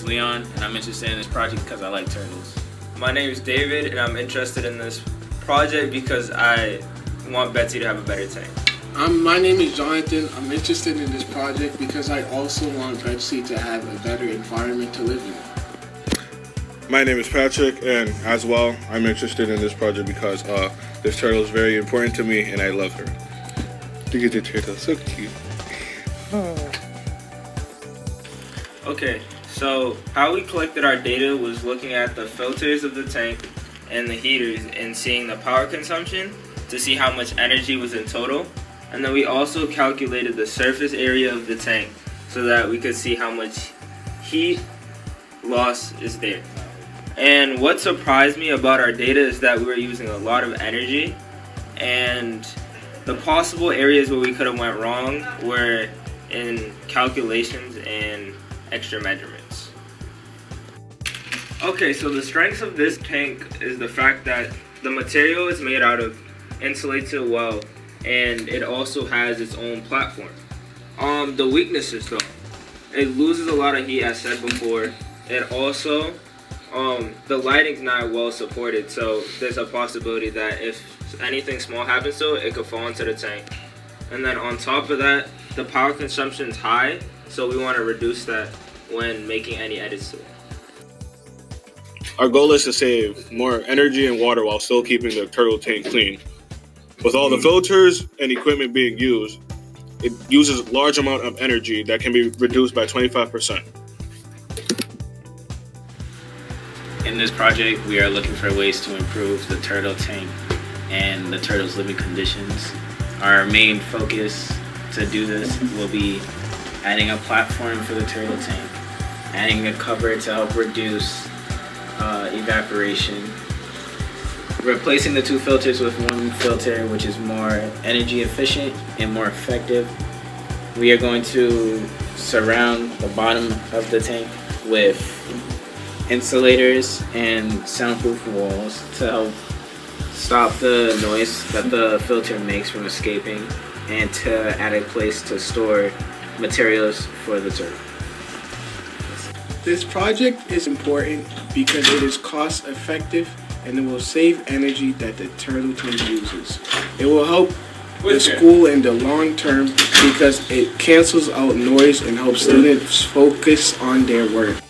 Leon, and I'm interested in this project because I like turtles. My name is David, and I'm interested in this project because I want Betsy to have a better tank. My name is Jonathan. I'm interested in this project because I also want Betsy to have a better environment to live in. My name is Patrick, and as well, I'm interested in this project because this turtle is very important to me, and I love her. Look at the turtle, so cute. Okay, so how we collected our data was looking at the filters of the tank and the heaters and seeing the power consumption to see how much energy was in total. And then we also calculated the surface area of the tank so that we could see how much heat loss is there. And what surprised me about our data is that we were using a lot of energy, and the possible areas where we could have went wrong were in calculations and extra measurements. Okay, so the strengths of this tank is the fact that the material is made out of insulated well, and it also has its own platform. The weaknesses though, it loses a lot of heat as said before. It also, the lighting's not well supported, so there's a possibility that if anything small happens to it, it could fall into the tank. And then on top of that, the power consumption is high, so we want to reduce that when making any edits to it. Our goal is to save more energy and water while still keeping the turtle tank clean. With all the filters and equipment being used, it uses a large amount of energy that can be reduced by 25%. In this project, we are looking for ways to improve the turtle tank and the turtle's living conditions. Our main focus to do this will be adding a platform for the turtle tank, adding a cover to help reduce evaporation, replacing the two filters with one filter which is more energy efficient and more effective. We are going to surround the bottom of the tank with insulators and soundproof walls to help stop the noise that the filter makes from escaping, and to add a place to store materials for the turtle. This project is important because it is cost effective and it will save energy that the turtle tank uses. It will help the school in the long term because it cancels out noise and helps students focus on their work.